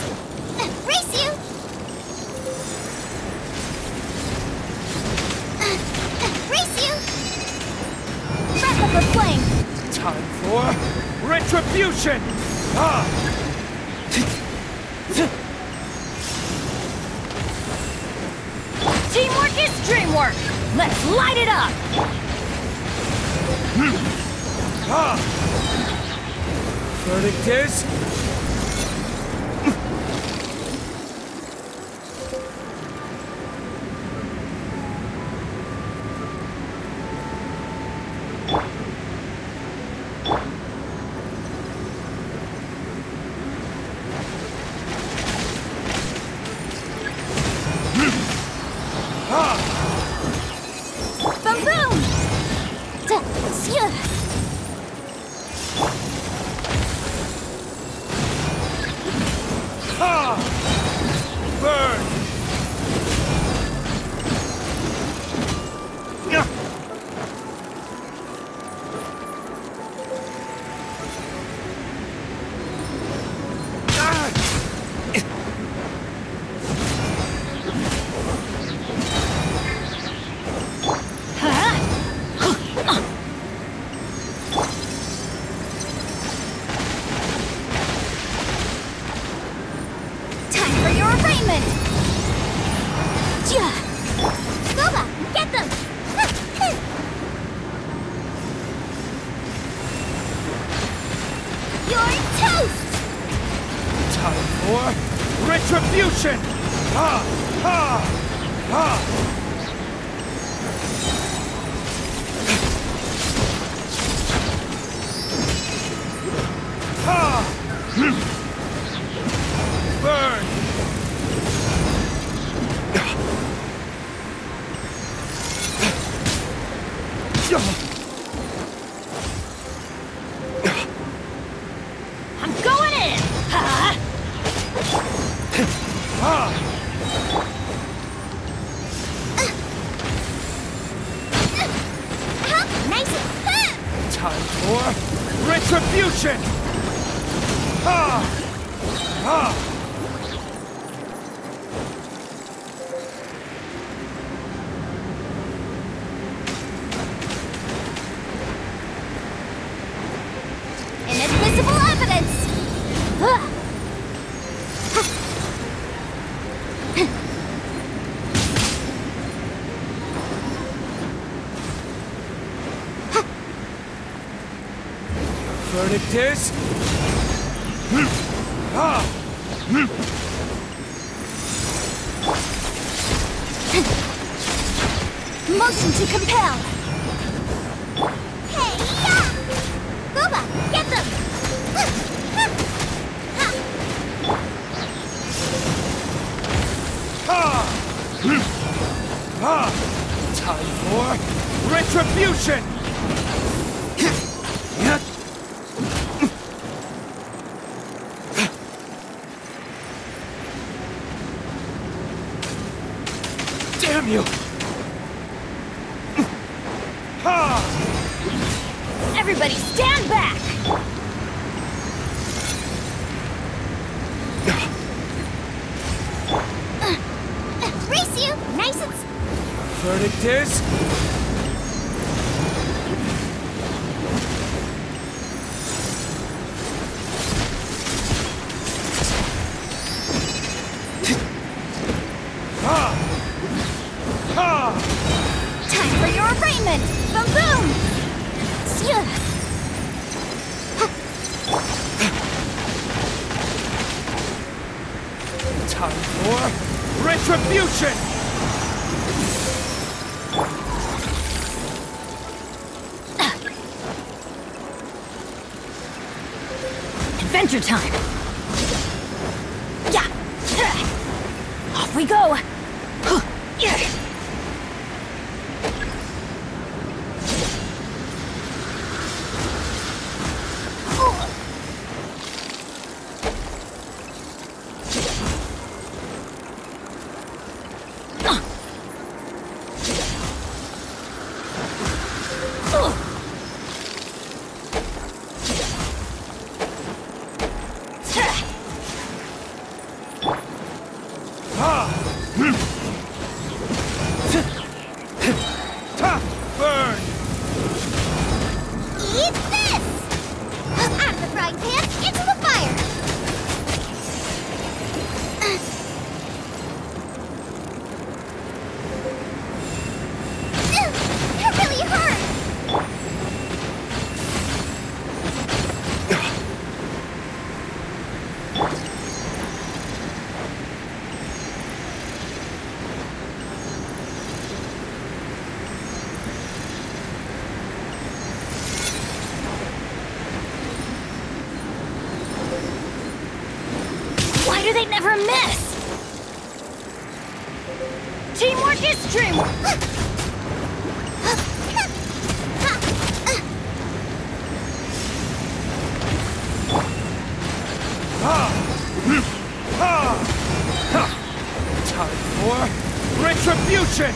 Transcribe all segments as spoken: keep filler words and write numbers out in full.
Race you! Race you! Wrap up her flame! Time for retribution! Ah! Teamwork is dreamwork! Let's light it up! Ah! Verdict is... Boom boom! Duh, yeah. Ah! Burn! Yeah. Ah! Time for your arraignment! Yeah. Boba, get them! You're toast! Time for retribution! Ha! Ha! Ha! Ha! Burn! I'm going in! Ha! Ha! Huh? Nice! Huh? Time for retribution! Ha! Ha! Inadmissible evidence! Huh. Verdict is... Ha! Motion to compel! Hey, yeah! Boba, get them! Ha! Ha! Time for retribution! Damn you! Ha! Everybody stand back! Race you! Nice and... Verdict is... Ha! Ha! Time for your arraignment! Boom boom! Yeah. Time for retribution! Adventure time! Yeah! Off we go! Yeah! Ta! Burn! Eat this! Out of the frying pan, into the fire! It really hurt! Why do they never miss? Teamwork is dreamwork! Time for retribution!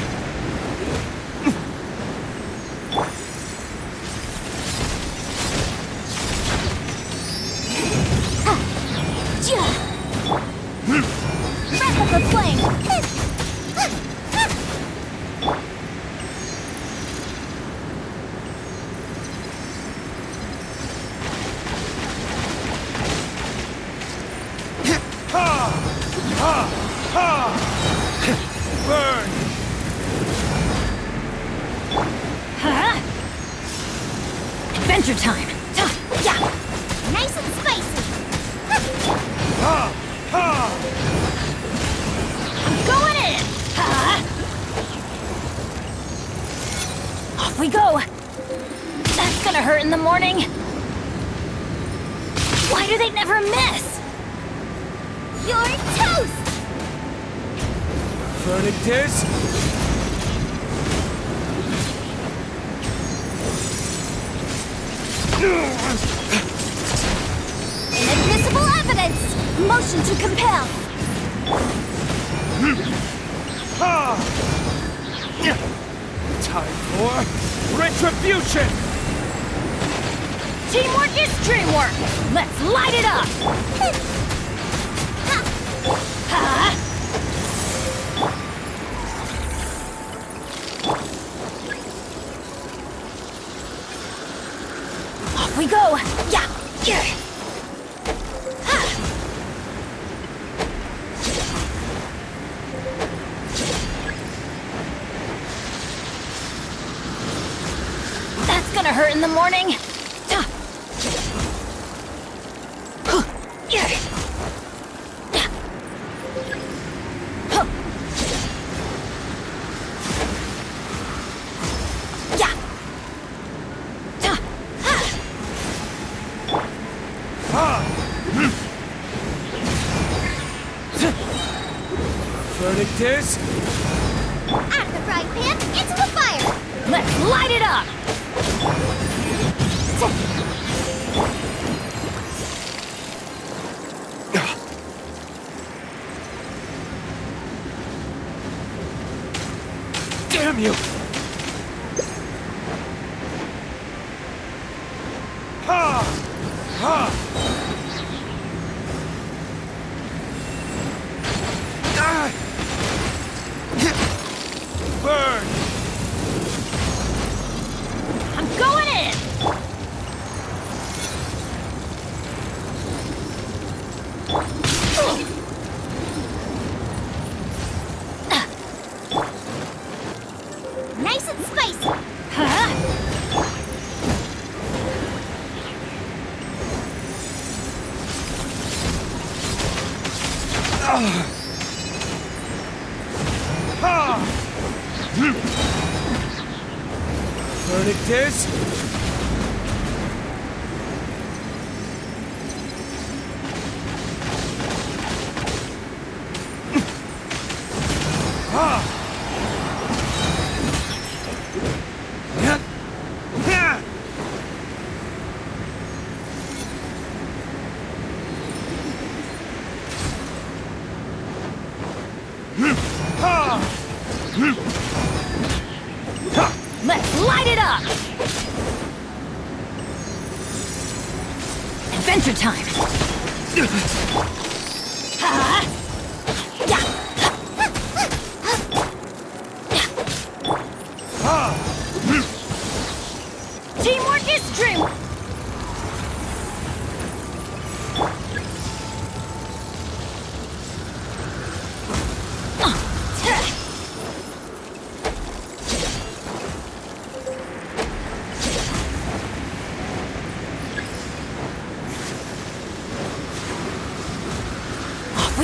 Breath of the flame! Ha! Ha! Ha! Burn! Huh? Adventure time! Yeah! Nice and spicy! Ha! Ha! Going in! Huh? Off we go! That's gonna hurt in the morning! Why do they never miss? You're toast! Verdict is... Inadmissible evidence! Motion to compel! Ha! Time for retribution! Teamwork is dreamwork! Let's light it up! Huh? Off we go! Yeah! Yeah! That's gonna hurt in the morning! Verdict is... Out of the frying pan, into the fire! Let's light it up! Damn you! Ha! Ha! Ah! Burn! I'm going in! Nice and spicy! Huh? Ha! Verdict is... Ha! Yeah. Yeah. Ha! Let's light it up! Adventure time! Huh? Yeah!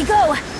we go!